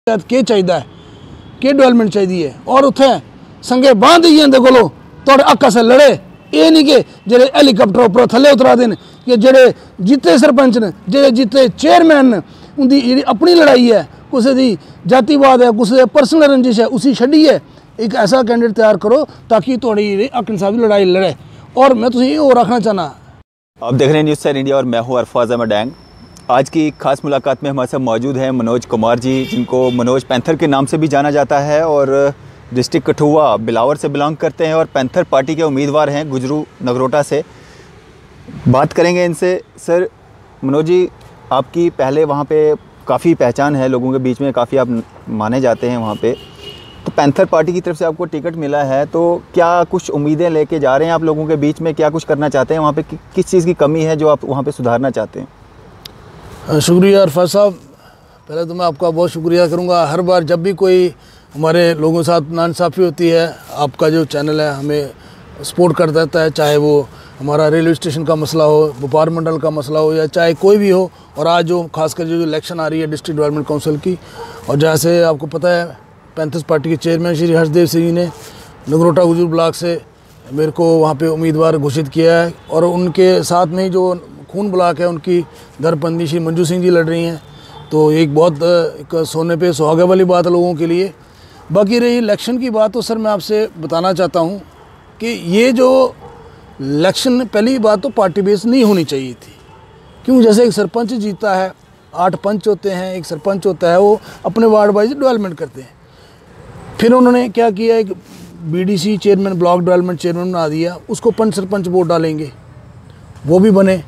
के चाहिए के डेवलपमेंट चाहिए और उत्थे संगे बांध ही इहदे कोलों थोड़े अक्का से लड़े। ये नहीं कि जेडे हैलीकॉप्टर उपर थले उतरा देन कि जेडे जीते सरपंच ने जेडे जीते चेयरमैन ने उनकी जी अपनी लड़ाई है, किसी की जातिवाद है, किसी पर्सनल रंजिश है, उसी छड़ी है। एक ऐसा कैंडिडेट तैयार करो ताकि थोड़ी हक इंसाफी लड़ाई लड़े। और मैं तुझे ये और रखना चाहना। आप देख रहे हैं न्यूज़ सर इंडिया और मैं हूँ अरफाज अहमद डैंग। आज की खास मुलाकात में हमारे साथ मौजूद हैं मनोज कुमार जी, जिनको मनोज पैंथर के नाम से भी जाना जाता है और डिस्ट्रिक्ट कठुआ बिलावर से बिलोंग करते हैं और पैंथर पार्टी के उम्मीदवार हैं गुजरू नगरोटा से। बात करेंगे इनसे। सर मनोज जी, आपकी पहले वहाँ पे काफ़ी पहचान है लोगों के बीच में, काफ़ी आप माने जाते हैं वहाँ पे। तो पैंथर पार्टी की तरफ से आपको टिकट मिला है, तो क्या कुछ उम्मीदें लेके जा रहे हैं आप लोगों के बीच में? क्या कुछ करना चाहते हैं वहाँ पे? किस चीज़ की कमी है जो आप वहाँ पे सुधारना चाहते हैं? शुक्रिया अरफाज साहब। पहले तो मैं आपका बहुत शुक्रिया करूँगा। हर बार जब भी कोई हमारे लोगों के साथ नाइंसाफ़ी होती है, आपका जो चैनल है हमें सपोर्ट कर देता है, चाहे वो हमारा रेलवे स्टेशन का मसला हो, व्यापार मंडल का मसला हो, या चाहे कोई भी हो। और आज जो खासकर जो इलेक्शन आ रही है डिस्ट्रिक्ट डेवलपमेंट काउंसिल की, और जैसे आपको पता है पैंथर्स पार्टी के चेयरमैन श्री हर्षदेव सिंह जी ने नगरोटा गुजरू ब्लॉक से मेरे को वहाँ पे उम्मीदवार घोषित किया है। और उनके साथ में जो खून ब्लॉक है उनकी धरपत्नी श्री मंजू सिंह जी लड़ रही हैं। तो एक बहुत एक सोने पे सुहागे वाली बात है लोगों के लिए। बाकी रही इलेक्शन की बात, तो सर मैं आपसे बताना चाहता हूँ कि ये जो इलेक्शन, पहली बात तो पार्टी बेस नहीं होनी चाहिए थी। क्यों? जैसे एक सरपंच जीता है, 8 पंच होते हैं, एक सरपंच होता है, वो अपने वार्ड वाइज डेवलपमेंट करते हैं। फिर उन्होंने क्या किया, एक BDC chairman, block development chairman बना दिया, उसको पंच सरपंच वोट डालेंगे, वो भी बने।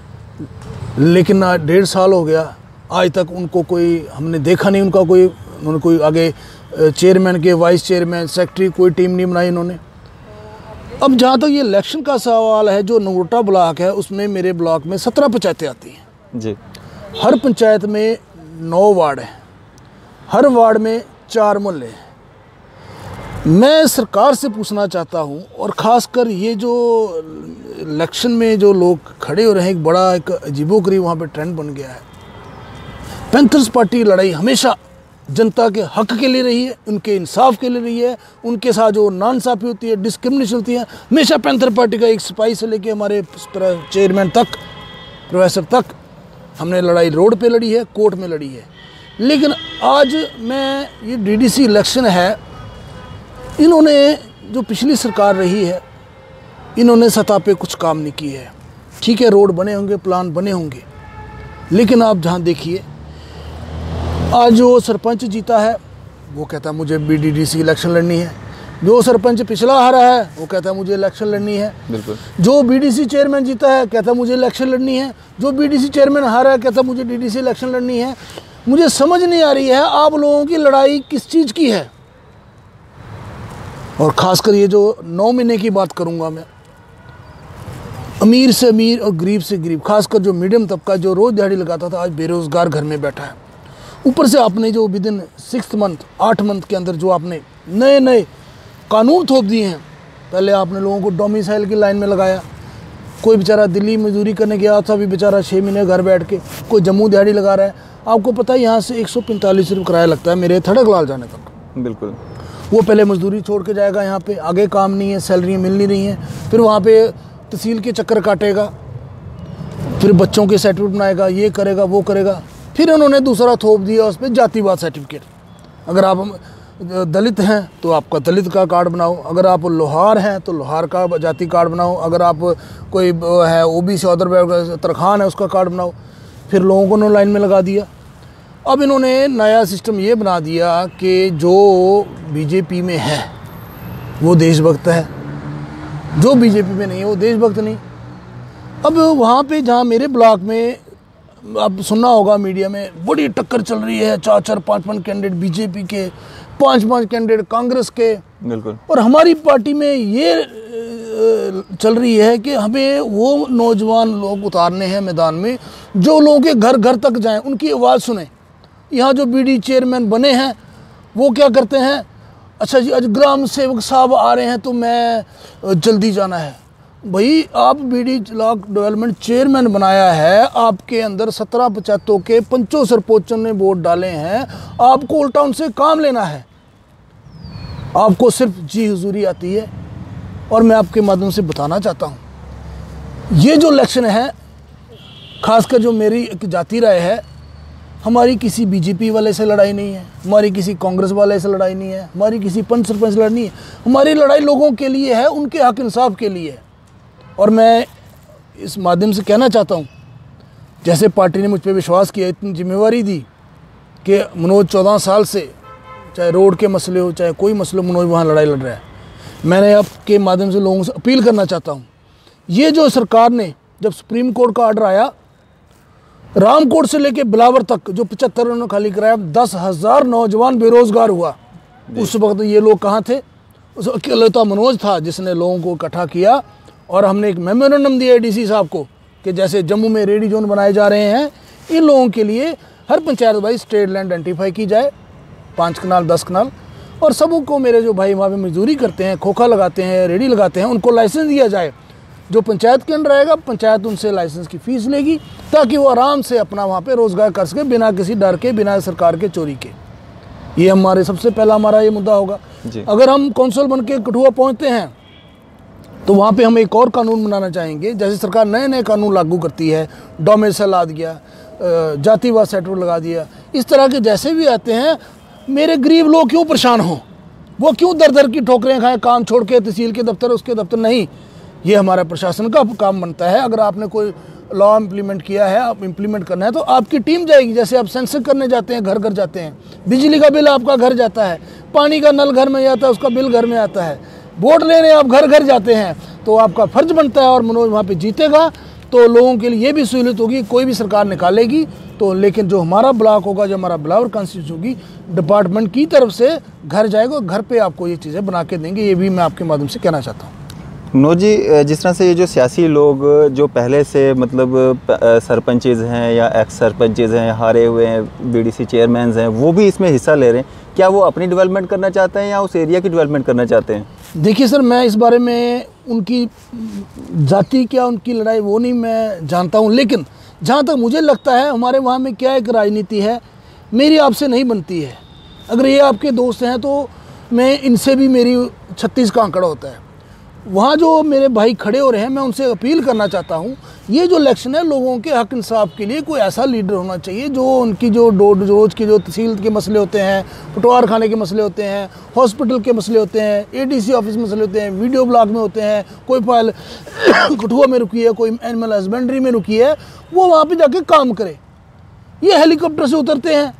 लेकिन 1.5 साल हो गया, आज तक उनको कोई हमने देखा नहीं, उनका कोई उन्होंने कोई आगे चेयरमैन के वाइस चेयरमैन सेक्रेटरी कोई टीम नहीं बनाई इन्होंने। अब जहाँ तक ये इलेक्शन का सवाल है, जो नगरोटा ब्लॉक है उसमें मेरे ब्लॉक में 17 पंचायतें आती हैं जी। हर पंचायत में 9 वार्ड हैं, हर वार्ड में 4 मोहल्ले हैं। मैं सरकार से पूछना चाहता हूँ, और ख़ासकर ये जो इलेक्शन में जो लोग खड़े हो रहे हैं, एक बड़ा एक अजीबोगरीब वहाँ पे ट्रेंड बन गया है। पैंथर्स पार्टी लड़ाई हमेशा जनता के हक के लिए रही है, उनके इंसाफ के लिए रही है। उनके साथ जो नाइंसाफ़ी होती है, डिस्क्रिमिनेशन होती है, हमेशा पैंथर पार्टी का एक सिपाही से लेके हमारे चेयरमैन तक, प्रोफेसर तक, हमने लड़ाई रोड पे लड़ी है, कोर्ट में लड़ी है। लेकिन आज मैं ये डीडीसी इलेक्शन है, इन्होंने जो पिछली सरकार रही है, इन्होंने सतह पे कुछ काम नहीं किए है। ठीक है, रोड बने होंगे, प्लान बने होंगे, लेकिन आप जहाँ देखिए आज जो सरपंच जीता है वो कहता है मुझे बीडीडीसी इलेक्शन लड़नी है, जो सरपंच पिछला हारा है वो कहता है मुझे इलेक्शन लड़नी है। बिल्कुल। जो बीडीसी चेयरमैन जीता है कहता है मुझे इलेक्शन लड़नी है, जो बीडीसी चेयरमैन हारा है कहता है मुझे डीडीसी इलेक्शन लड़नी है। मुझे समझ नहीं आ रही है आप लोगों की लड़ाई किस चीज़ की है। और ख़ासकर ये जो 9 महीने की बात करूँगा मैं, अमीर से अमीर और गरीब से गरीब, खासकर जो मीडियम तबका जो रोज़ दिहाड़ी लगाता था, आज बेरोज़गार घर में बैठा है। ऊपर से आपने जो विद इन 6 मंथ, 8 मंथ के अंदर जो आपने नए नए कानून थोप दिए हैं। पहले आपने लोगों को डोमिसाइल की लाइन में लगाया, कोई बेचारा दिल्ली मजदूरी करने गया था, अभी बेचारा 6 महीने घर बैठ के कोई जम्मू दिहाड़ी लगा रहा है। आपको पता है यहाँ से 145 रुपये किराया लगता है मेरे थड़कलाल जाने तक। बिल्कुल। वो पहले मजदूरी छोड़ के जाएगा, यहाँ पे आगे काम नहीं है, सैलरी मिल नहीं रही हैं, फिर वहाँ पे तहसील के चक्कर काटेगा, फिर बच्चों के सर्टिफिकेट बनाएगा, ये करेगा वो करेगा। फिर उन्होंने दूसरा थोप दिया उस पर जातिवाद सर्टिफिकेट। अगर आप दलित हैं तो आपका दलित का कार्ड बनाओ, अगर आप लोहार हैं तो लोहार का जाति कार्ड बनाओ, अगर आप कोई है ओबीसी अदर तरखान है उसका कार्ड बनाओ। फिर लोगों को उन्होंने लाइन में लगा दिया। अब इन्होंने नया सिस्टम ये बना दिया कि जो बीजेपी में है वो देशभक्त है, जो बीजेपी में नहीं है वो देशभक्त नहीं। अब वहाँ पे जहाँ मेरे ब्लॉक में आप सुनना होगा मीडिया में बड़ी टक्कर चल रही है, 4-4, 5-5 कैंडिडेट बीजेपी के, 5-5 कैंडिडेट कांग्रेस के। बिल्कुल। और हमारी पार्टी में ये चल रही है कि हमें वो नौजवान लोग उतारने हैं मैदान में जो लोगों के घर घर तक जाएं, उनकी आवाज़ सुने। यहाँ जो बीडी चेयरमैन बने हैं वो क्या करते हैं, अच्छा जी आज ग्राम सेवक साहब आ रहे हैं तो मैं जल्दी जाना है, भाई आप बीडी ब्लॉक डेवलपमेंट चेयरमैन बनाया है, आपके अंदर 17 पंचायतों के 5 सरपंचों ने वोट डाले हैं, आपको उल्टा उनसे काम लेना है। आपको सिर्फ जी हुजूरी आती है। और मैं आपके माध्यम से बताना चाहता हूँ, ये जो इलेक्शन है, खासकर जो मेरी एक जाती राय है, हमारी किसी बीजेपी वाले से लड़ाई नहीं है, हमारी किसी कांग्रेस वाले से लड़ाई नहीं है, हमारी किसी पंच सरपंच से लड़ाई नहीं है। हमारी लड़ाई लोगों के लिए है, उनके हक इंसाफ के लिए है। और मैं इस माध्यम से कहना चाहता हूँ, जैसे पार्टी ने मुझ पर विश्वास किया, इतनी जिम्मेवारी दी कि मनोज 14 साल से चाहे रोड के मसले हो, चाहे कोई मसले, मनोज वहाँ लड़ाई लड़ रहा है। मैंने आपके माध्यम से लोगों से अपील करना चाहता हूँ, ये जो सरकार ने, जब सुप्रीम कोर्ट का ऑर्डर आया, रामकोट से लेके बिलावर तक जो 75 उन्होंने खाली कराया, 10,000 नौजवान बेरोजगार हुआ। उस वक्त ये लोग कहाँ थे? उस अकेले तो मनोज था जिसने लोगों को इकट्ठा किया। और हमने एक मेमोरेंडम दिया डीसी साहब को कि जैसे जम्मू में रेडी जोन बनाए जा रहे हैं, इन लोगों के लिए हर पंचायत भाई स्टेट लैंड आइडेंटिफाई की जाए, 5 कनाल 10 कनाल, और सबको मेरे जो भाई वहाँ पे मजदूरी करते हैं, खोखा लगाते हैं, रेडी लगाते हैं, उनको लाइसेंस दिया जाए। जो पंचायत के अंडर आएगा, पंचायत उनसे लाइसेंस की फ़ीस लेगी, ताकि वो आराम से अपना वहाँ पे रोज़गार कर सके, बिना किसी डर के, बिना सरकार के चोरी के। ये हमारे सबसे पहला हमारा ये मुद्दा होगा। अगर हम कौंसल बन के कठुआ पहुँचते हैं तो वहाँ पे हम एक और कानून बनाना चाहेंगे। जैसे सरकार नए नए कानून लागू करती है, डोमेसाइल ला दिया, जातिवाद सर्टिफिकेट लगा दिया, इस तरह के जैसे भी आते हैं, मेरे गरीब लोग क्यों परेशान हों, वो क्यों दर दर की ठोकरें खाएं, काम छोड़ के तहसील के दफ्तर, उसके दफ्तर नहीं। ये हमारा प्रशासन का काम बनता है। अगर आपने कोई लॉ इम्प्लीमेंट किया है, आप इम्प्लीमेंट करना है, तो आपकी टीम जाएगी। जैसे आप सेंसस करने जाते हैं, घर घर जाते हैं, बिजली का बिल आपका घर जाता है, पानी का नल घर में जाता है, उसका बिल घर में आता है, वोट लेने आप घर घर जाते हैं, तो आपका फर्ज बनता है। और मनोज वहाँ पे जीतेगा तो लोगों के लिए ये भी सहूलियत होगी। कोई भी सरकार निकालेगी तो, लेकिन जो हमारा ब्लॉक होगा, जो हमारा बिलावर कॉन्स्टिट्यूंसी होगी, डिपार्टमेंट की तरफ से घर जाएगा, घर पे आपको ये चीज़ें बना के देंगे। ये भी मैं आपके माध्यम से कहना चाहता हूँ। मनोज जी, जिस तरह से ये जो सियासी लोग जो पहले से मतलब सरपंचेज हैं या एक्स सरपंचेज हैं, हारे हुए हैं, बीडीसी चेयरमैन हैं, वो भी इसमें हिस्सा ले रहे हैं, क्या वो अपनी डेवलपमेंट करना चाहते हैं या उस एरिया की डेवलपमेंट करना चाहते हैं? देखिए सर, मैं इस बारे में उनकी जाति क्या उनकी लड़ाई वो नहीं मैं जानता हूँ, लेकिन जहाँ तक मुझे लगता है हमारे वहाँ में क्या एक राजनीति है, मेरी आपसे नहीं बनती है। अगर ये आपके दोस्त हैं तो मैं इनसे भी मेरी 36 का आंकड़ा होता है। वहाँ जो मेरे भाई खड़े हो रहे हैं, मैं उनसे अपील करना चाहता हूँ, ये जो इलेक्शन है, लोगों के हक इंसाफ के लिए कोई ऐसा लीडर होना चाहिए जो उनकी जो रोज़ की जो तहसील के मसले होते हैं, पटवार खाने के मसले होते हैं, हॉस्पिटल के मसले होते हैं, एडीसी ऑफिस मसले होते हैं, वीडियो ब्लॉक में होते हैं, कोई फाइल कठुआ में रुकी है, कोई एनिमल हस्बेंड्री में रुकी है, वो वहाँ पर जाके काम करे। ये हेलीकॉप्टर से उतरते हैं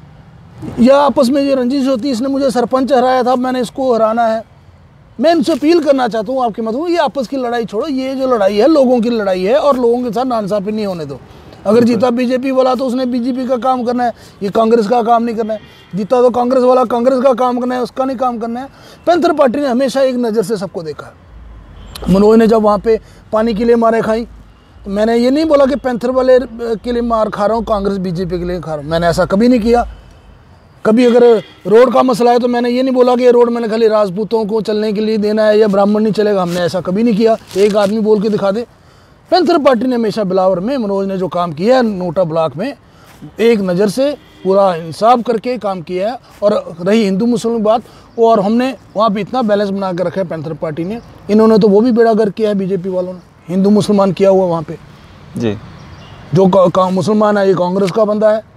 या आपस में ये रंजिश होती है, इसने मुझे सरपंच हराया था, मैंने इसको हराना है। मैं इनसे अपील करना चाहता हूँ आपके मतलब, ये आपस की लड़ाई छोड़ो, ये जो लड़ाई है लोगों की लड़ाई है, और लोगों के साथ नाइंसाफी नहीं होने दो। अगर जीता बीजेपी वाला तो उसने बीजेपी का काम करना है, ये कांग्रेस का काम नहीं करना है। जीता तो कांग्रेस वाला कांग्रेस का काम करना है, उसका नहीं काम करना है। पैंथर पार्टी ने हमेशा एक नज़र से सबको देखा। मनोज ने जब वहाँ पे पानी के लिए मारे खाई, तो मैंने ये नहीं बोला कि पैंथर वाले के लिए मार खा रहा हूँ, कांग्रेस बीजेपी के लिए खा रहा हूँ, मैंने ऐसा कभी नहीं किया। कभी अगर रोड का मसला है तो मैंने ये नहीं बोला कि ये रोड मैंने खाली राजपूतों को चलने के लिए देना है या ब्राह्मण नहीं चलेगा, हमने ऐसा कभी नहीं किया। एक आदमी बोल के दिखा दे। पैंथर पार्टी ने हमेशा बिलावर में मनोज ने जो काम किया है, नोटा ब्लॉक में एक नज़र से पूरा इंसाफ करके काम किया है। और रही हिंदू मुस्लिम बात, और हमने वहाँ पे इतना बैलेंस बना कर रखा है पैंथर पार्टी ने। इन्होंने तो वो भी बेड़ा गर्क किया है बीजेपी वालों ने, हिंदू मुसलमान किया हुआ वहाँ पे जी। जो मुसलमान है ये कांग्रेस का बंदा है,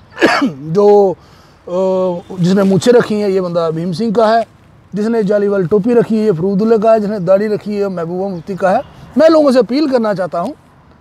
जो जिसने मूछें रखी हैं ये बंदा भीम सिंह का है, जिसने जाली वाली टोपी रखी है ये फरूदुल्ला का है, जिसने दाढ़ी रखी है महबूबा मुफ्ती का है। मैं लोगों से अपील करना चाहता हूँ,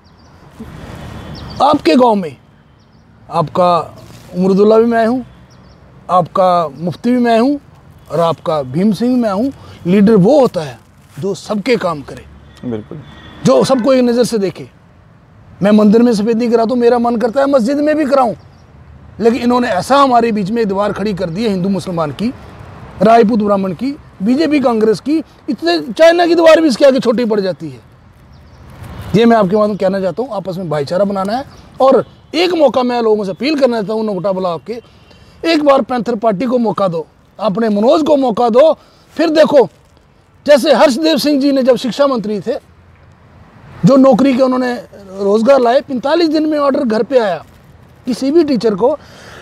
आपके गांव में आपका उमरुद्दुल्ला भी मैं हूँ, आपका मुफ्ती भी मैं हूँ, और आपका भीम सिंह भी मैं हूँ। लीडर वो होता है जो सबके काम करे, बिल्कुल, जो सबको एक नज़र से देखे। मैं मंदिर में सफेदी कराता हूँ, मेरा मन करता है मस्जिद में भी कराऊँ, लेकिन इन्होंने ऐसा हमारे बीच में दीवार खड़ी कर दी है, हिंदू मुसलमान की, राजपूत ब्राह्मण की, बीजेपी कांग्रेस की, इतने चाइना की दीवार भी इसके आगे छोटी पड़ जाती है। ये मैं आपके माध्यम कहना चाहता हूँ, आपस में भाईचारा बनाना है। और एक मौका मैं लोगों से अपील करना चाहता हूँ, नोटा ब्लॉक के, एक बार पैंथर पार्टी को मौका दो, अपने मनोज को मौका दो, फिर देखो। जैसे हर्षदेव सिंह जी ने जब शिक्षा मंत्री थे, जो नौकरी के उन्होंने रोज़गार लाए, 45 दिन में ऑर्डर घर पे आया। किसी भी टीचर को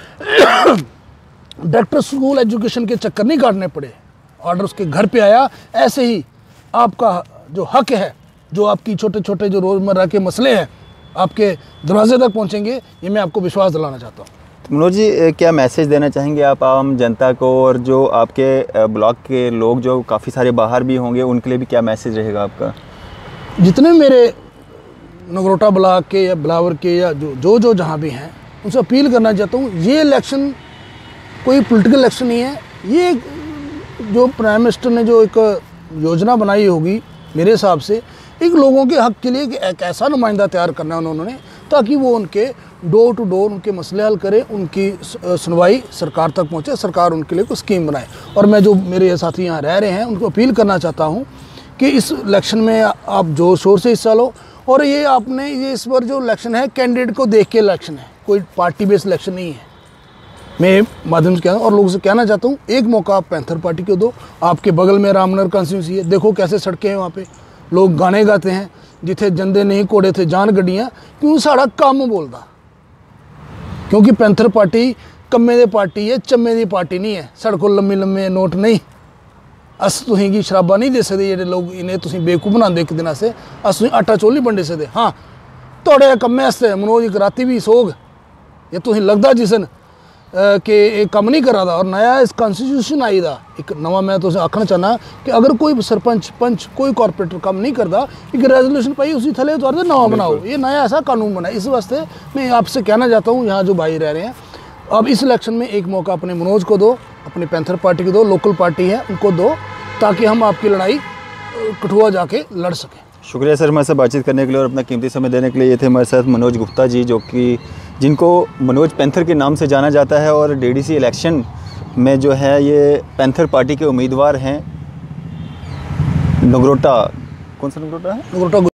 डायरेक्टर स्कूल एजुकेशन के चक्कर नहीं काटने पड़े, ऑर्डर उसके घर पे आया। ऐसे ही आपका जो हक है, जो आपकी छोटे छोटे जो रोज़मर्रा के मसले हैं, आपके दरवाजे तक पहुंचेंगे, ये मैं आपको विश्वास दिलाना चाहता हूँ। मनोज जी, क्या मैसेज देना चाहेंगे आप आम जनता को, और जो आपके ब्लॉक के लोग जो काफ़ी सारे बाहर भी होंगे, उनके लिए भी क्या मैसेज रहेगा आपका? जितने मेरे नगरोटा ब्लॉक के या बिलावर के या जो जहाँ भी हैं, उनसे अपील करना चाहता हूँ, ये इलेक्शन कोई पॉलिटिकल इलेक्शन नहीं है। ये जो प्राइम मिनिस्टर ने जो एक योजना बनाई होगी, मेरे हिसाब से एक लोगों के हक के लिए एक ऐसा नुमाइंदा तैयार करना है उन्होंने, ताकि वो उनके डोर टू डोर उनके मसले हल करे, उनकी सुनवाई सरकार तक पहुँचे, सरकार उनके लिए कोई स्कीम बनाए। और मैं जो मेरे साथी यहाँ रह रहे हैं, उनको अपील करना चाहता हूँ कि इस इलेक्शन में आप जोर शोर से हिस्सा लो। और ये आपने ये इस बार जो इलेक्शन है, कैंडिडेट को देख के इलेक्शन है, कोई पार्टी बेस्ड इलेक्शन नहीं है। मैं माध्यम से कहना और लोगों से कहना चाहता हूँ, एक मौका आप पैंथर पार्टी को दो। आपके बगल में रामनगर कॉन्स्टिट्यूंसी है, देखो कैसे सड़कें हैं, वहाँ पे लोग गाने गाते हैं, जिथे जंदे नहीं कोड़े थे जान गड्डियाँ, क्यों साड़ा कम बोलता, क्योंकि पैंथर पार्टी कम्मे दी पार्टी है, चम्मे दी पार्टी नहीं है। सड़कों लम्बे लम्बे नोट नहीं, अस तुसीं की शराबा नहीं दे सकते, जेडे लोग इन्हें तुसीं बेवकूफ बनाते एक दिन से, अस तुसीं आटा चौल नहीं बंडे सकते। हाँ, थोड़े कम्मे आस्ते मनोज एक राती भी सोग, ये तुसीं लगदा जिसन कि एक कम नहीं करा दा। और नया इस कॉन्स्टिट्यूशन आई दा एक नवा, मैं तुसें आखना चाहना कि अगर कोई सरपंच पंच कोई कॉरपोरेटर कम नहीं करता, एक रेजोल्यूशन पाई उसी थले उतार दे, नवा बनाओ, ये नया ऐसा कानून बना। इस वास्ते मैं आपसे कहना चाहता हूँ, यहाँ जो भाई रह रहे हैं, अब इस इलेक्शन में एक मौका अपने मनोज को दो, अपनी पैंथर पार्टी को दो, लोकल पार्टी है उनको दो, ताकि हम आपकी लड़ाई कठुआ जाके लड़ सकें। शुक्रिया सर हमारे साथ बातचीत करने के लिए और अपना कीमती समय देने के लिए। ये थे हमारे साथ मनोज गुप्ता जी, जो कि जिनको मनोज पैंथर के नाम से जाना जाता है, और डीडीसी इलेक्शन में जो है ये पैंथर पार्टी के उम्मीदवार हैं। नगरोटा, कौन सा नगरोटा है? नगरोटा